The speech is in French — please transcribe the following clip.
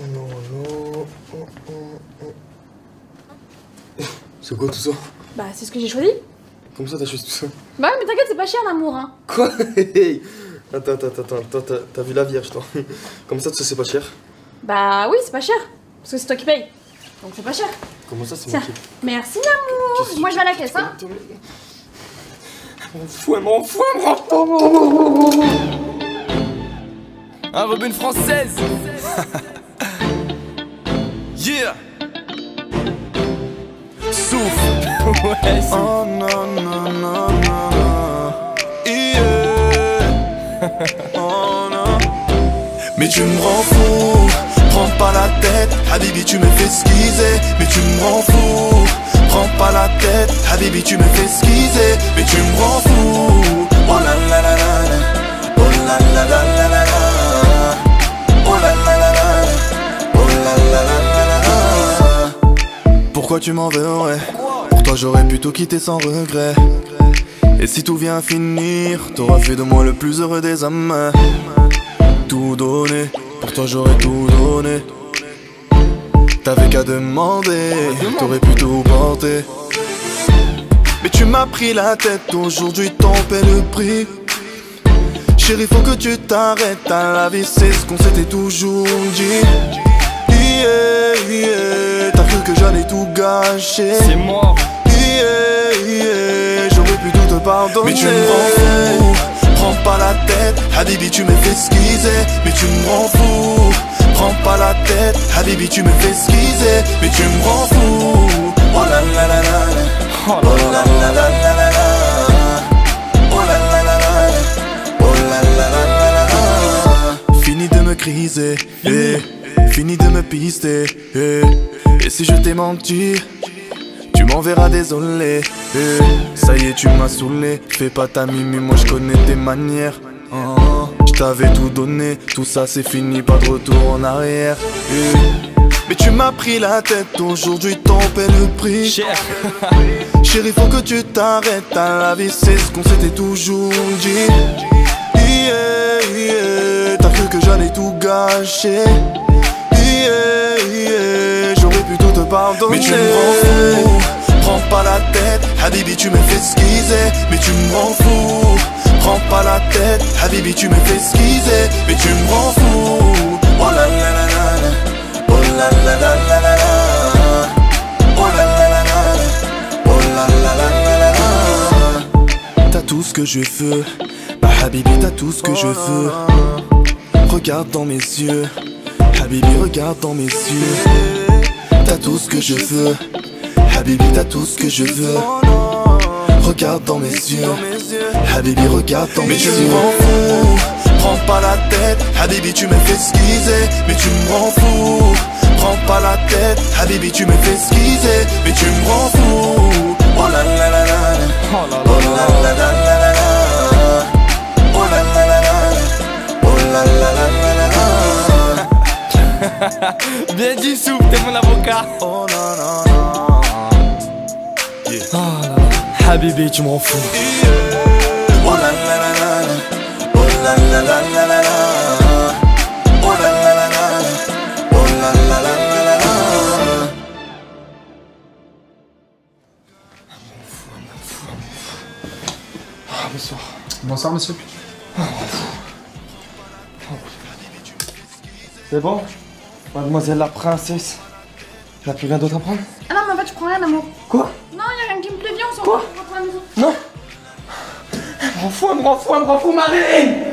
non, non. C'est quoi tout ça? Bah, c'est ce que j'ai choisi. Comment ça t'as choisi tout ça? Bah ouais, mais t'inquiète, c'est pas cher l'amour, hein. Quoi? Attends, t'as vu la vierge, toi? Comme ça, tu sais, c'est pas cher? Bah oui, c'est pas cher. Parce que c'est toi qui payes. Donc c'est pas cher. Comment ça, c'est Tiens, moi qui... merci l'amour. Moi je vais à la caisse, hein. Elle m'en fout. Un rebelle française. Yeah. Souffle. Ouais, souffle. Oh non, non, non, non. Yeah. Oh non. Mais tu me rends fou. Prends pas la tête, Habibi tu me fais squeezer. Mais tu me rends fou. Prends pas la tête, Habibi tu me fais squeezer. Mais tu me rends fou. Oh la la la la la. Oh la la la la la la. Oh la la la la. Oh la la la la la. Pourquoi tu m'en veux, ouais? Pour toi j'aurais pu tout quitter sans regret. Et si tout vient à finir, t'auras fait de moi le plus heureux des hommes. Tout donné, pour toi j'aurais tout donné. T'avais qu'à demander, t'aurais pu tout porter. Mais tu m'as pris la tête, aujourd'hui t'en paies le prix. Chérie, faut que tu t'arrêtes à la vie, c'est ce qu'on s'était toujours dit. Yeah, yeah, t'as cru que j'allais tout gâcher. C'est moi. Yeah, yeah, j'aurais pu tout te pardonner. Mais tu me rends fou. Prends pas la tête, Habibi tu me fais squeezer. Mais tu me rends fou. Prends pas la tête, Habibi tu me fais squeezer. Mais tu me rends fou. Oh la la la la. Oh la la la la la la. Oh la la la la. Oh la la la la la. Fini de me criser, fini de me pister, et si je t'ai menti, tu m'enverras désolé. Ça y est, tu m'as saoulé. Fais pas ta mimi, moi je connais tes manières. Je t'avais tout donné, tout ça c'est fini, pas de retour en arrière. Mais tu m'as pris la tête, aujourd'hui t'en paies le prix. Cher. Chérie, faut que tu t'arrêtes à la vie, c'est ce qu'on s'était toujours dit. Yeah, yeah, t'as cru que j'allais tout gâcher. Yeah, yeah, j'aurais pu tout te pardonner. Mais tu me rends fou. Prends pas la tête, Habibi tu me fais squeezer. Mais tu me rends fou. Prends pas la tête, Habibi tu me fais squeezer. Mais tu me rends fou. Oh la la la la. Oh la la la la la la. Oh la la la la. Oh la la la la la. T'as tout ce que je veux, bah Habibi t'as tout ce que je veux. Regarde dans mes yeux, Habibi regarde dans mes yeux. T'as tout ce que je veux, Habibi t'as tout ce que je veux. Regarde dans mes yeux, Habibi regarde dans mes yeux. Mais tu me rends fou. Prends pas la tête, Habibi tu me fais squeezer. Mais tu me rends fou. Prends pas la tête, Habibi tu me fais squeezer. Mais tu me rends fou. Oh la la la la. Oh la la la la la. Oh la la la la. Oh la la la la la. Bien dit, souffle, t'es mon avocat. Oh non non non. Yeah. Oh là là. Habibi, tu m'en fous. Oh la la la la. Oh la la la la la la. Oh la la la la. Oh la la la la la la. Ah, bonsoir. Bonsoir monsieur. C'est bon? Mademoiselle la princesse. T'as plus rien d'autre à prendre? Ah non, mais en fait, je prends rien, l'amour. Quoi? Non, y'a rien qui me plaît bien, on s'en Quoi? va, on rentre à la maison. Non! Elle me rend fou, Marine!